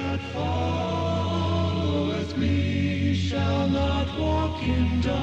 that followeth me shall not walk in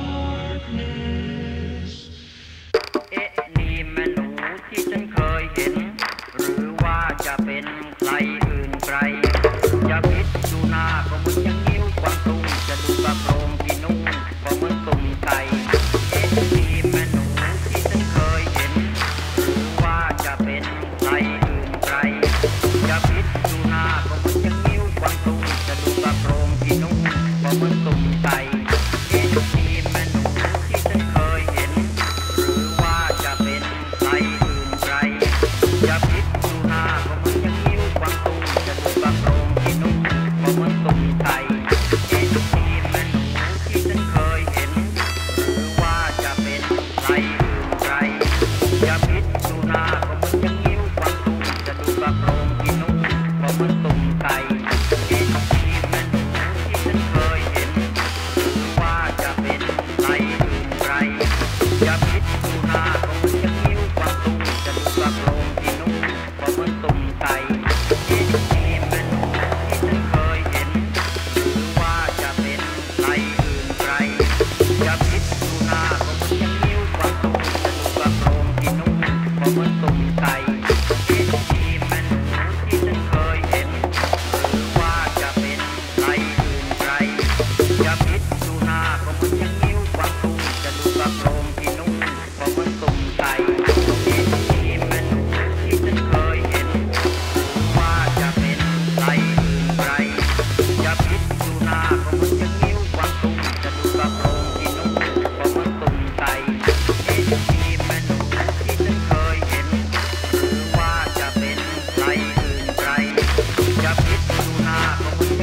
darkness นี่แม่หนูที่ฉันเคยเห็นหรือว่าจะเป็นใครอื่นไกลจะพิษดูหน้าก็เหมือนยังนิ้วกวางตุ้งจะดูกระโปรงที่นุ่งก็เหมือนตุ่มไก่นี่แม่หนูที่ฉันเคยเห็นหรือว่าจะเป็นใครอื่นไกลจะพิษดูหน้าก็เหมือนยังนิ้วกวางตุ้งจะดูกระโปรงที่นุ่งก็เหมือนตุ่มไก่นี่แม่หนูที่ฉันเคยเห็นหรือว่าจะเป็นใครอื่นไกลจะพิษดูหน้าก็เหมือนยังนิ้วกวางตุ้งจะดูกระโปรงที่นุ่งก็เหมือนตุ่มไก่นี่แม่หนูที่ฉันเคยเห็นหรือว่าจะเป็นใครอื่นไกลจะพิษดูหน้าก็เหมือนยังนิ้วกวางตุ้งจะดูกระโปรงที่นุ่งก็เหมือนตุ่มไก่นี่แม่หนูที่ฉันเคยเห็นหรือว่าจะเป็นใครอื่นไกลจะพิษดูหน้าก็เหมือนยังนิ้วกวางตุ้งจะดูกระโปรงที่นุ่งก็เหมือนตุ่มไก่นี่แม่หนูที่ฉันเคยเห็นหรือว่าจะเป็นใครอื่นไกลจะพิษดูหน้าก็เหมือนยังนิ้วกวางตุ้งจะดูกระโปรงที่นุ่งก็เหมือนตุ่มไก่นี่แม่หนูที่ฉันเคยเห็นหรือว่าจะเป็นใครอื่นไกลจะพิษดูหน้าก็เหมือนยังนิ้วกวางตุ้งจะดูกระโปรงที่นุ่งก็เหมือนตุ่มไก่นี่แม่หนูที่ฉันเคยเห็นหรือว่าจะเป็นใครอื่นไกลจะพิษดูหน้าก็เหมือนยังนิ้วกวางตุ้งจะดูกระโปรงที่นุ่งก็เหมือนตุ่มไก่นี่แม่หนูที่ฉันเคยเห็นหรือว่าจะเป็นใครอื่นไกลจะพิษดูหน้าก็เหมือน